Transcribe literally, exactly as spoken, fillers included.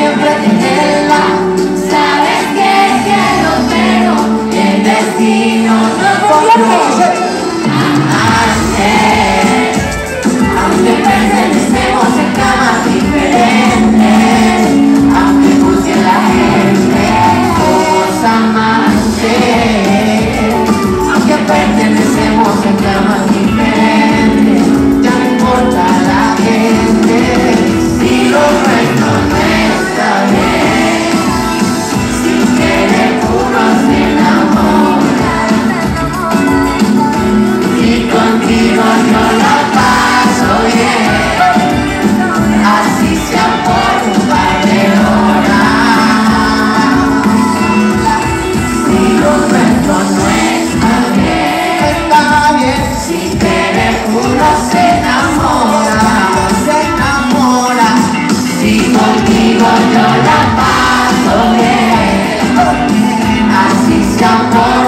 siempre tenerla. Sabes que quiero, pero el destino no confió. Aunque pertenecemos en camas diferentes, aunque juzgue la gente, somos amantes. Aunque pertenecemos en camas diferentes, ya no importa la gente, si lo nuestro no está bien. Si querer uno se enamora, y contigo yo la paso bien, así sea por un par de horas. Si lo nuestro no está bien, está bien. Si querer uno se enamora, se enamora. Si contigo yo la paso bien, así sea por